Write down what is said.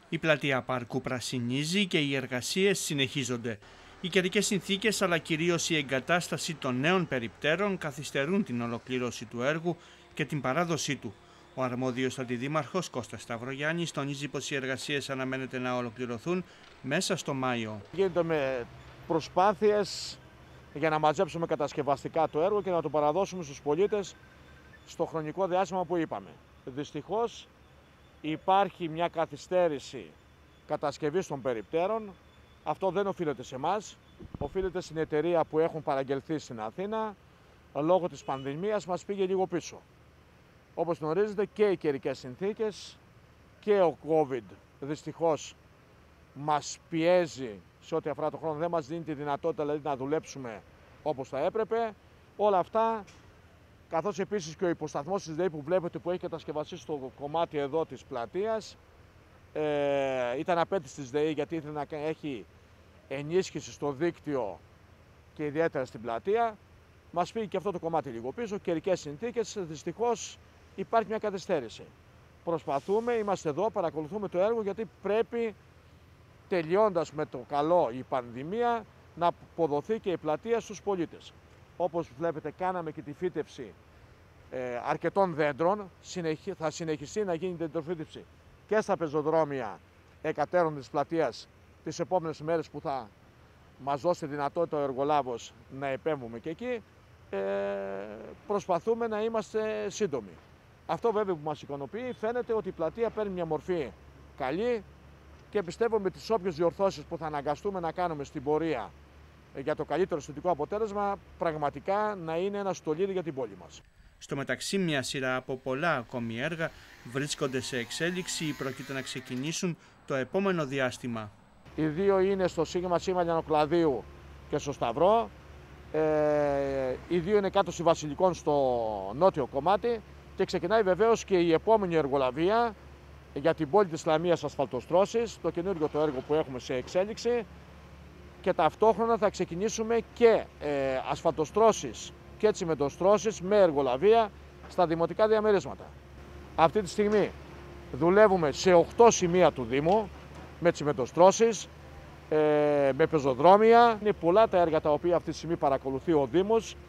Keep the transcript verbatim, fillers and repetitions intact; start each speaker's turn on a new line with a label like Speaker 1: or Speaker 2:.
Speaker 1: Η πλατεία Πάρκου πρασινίζει και οι εργασίες συνεχίζονται. Οι καιρικές συνθήκες αλλά κυρίως η εγκατάσταση των νέων περιπτέρων καθυστερούν την ολοκλήρωση του έργου και την παράδοσή του. Ο αρμόδιος αντιδήμαρχος Κώστας Σταυρογιάννης τονίζει πως οι εργασίες αναμένεται να ολοκληρωθούν μέσα στο Μάιο.
Speaker 2: Γίνεται με προσπάθειες για να μαζέψουμε κατασκευαστικά το έργο και να το παραδώσουμε στους πολίτες στο χρονικό διάστημα που είπαμε. Δυστυχώς υπάρχει μια καθυστέρηση κατασκευής των περιπτέρων. Αυτό δεν οφείλεται σε εμάς, οφείλεται στην εταιρεία που έχουν παραγγελθεί στην Αθήνα. Λόγω της πανδημίας μας πήγε λίγο πίσω. Όπως γνωρίζετε, και οι καιρικές συνθήκες και ο COVID δυστυχώς μας πιέζει σε ό,τι αφορά το χρόνο, δεν μας δίνει τη δυνατότητα δηλαδή, να δουλέψουμε όπως θα έπρεπε. Όλα αυτά, καθώς επίσης και ο υποσταθμός της ΔΕΗ που βλέπετε που έχει κατασκευαστεί στο κομμάτι εδώ της πλατείας, ε, ήταν απέτηση της ΔΕΗ γιατί ήθελε να έχει ενίσχυση στο δίκτυο και ιδιαίτερα στην πλατεία. Μας πήγε και αυτό το κομμάτι λίγο πίσω, καιρικές συνθήκες, δυστυχώς υπάρχει μια καθυστέρηση. Προσπαθούμε, είμαστε εδώ, παρακολουθούμε το έργο γιατί πρέπει, τελειώντας με το καλό η πανδημία, να αποδοθεί και η πλατεία στους πολίτες. Όπως βλέπετε, κάναμε και τη φύτευση ε, αρκετών δέντρων, Συνεχι... θα συνεχιστεί να γίνει η δεντροφύτευση και στα πεζοδρόμια εκατέρων της πλατείας τις επόμενες μέρες που θα μας δώσει δυνατότητα ο εργολάβος να επέμβουμε και εκεί. Ε, προσπαθούμε να είμαστε σύντομοι. Αυτό βέβαια που μας ικανοποιεί, φαίνεται ότι η πλατεία παίρνει μια μορφή καλή και πιστεύω με τις όποιες διορθώσεις που θα αναγκαστούμε να κάνουμε στην πορεία για το καλύτερο αισθητικό αποτέλεσμα, πραγματικά να είναι ένα στολίδι για την πόλη μας.
Speaker 1: Στο μεταξύ, μια σειρά από πολλά ακόμη έργα βρίσκονται σε εξέλιξη ή πρόκειται να ξεκινήσουν το επόμενο διάστημα.
Speaker 2: Οι δύο είναι στο Σίγμα Σήμα Λιανοκλαδίου και στο Σταυρό. Ε, οι δύο είναι κάτω στη Βασιλικών στο νότιο κομμάτι και ξεκινάει βεβαίως και η επόμενη εργολαβία για την πόλη της Λαμίας ασφαλτοστρώσεις, το καινούργιο το έργο που έχουμε σε εξέλιξη, και ταυτόχρονα θα ξεκινήσουμε και ε, ασφαλτοστρώσεις και τσιμεντοστρώσεις με εργολαβία στα δημοτικά διαμερίσματα. Αυτή τη στιγμή δουλεύουμε σε οκτώ σημεία του Δήμου με τσιμεντοστρώσεις, ε, με πεζοδρόμια. Είναι πολλά τα έργα τα οποία αυτή τη στιγμή παρακολουθεί ο Δήμος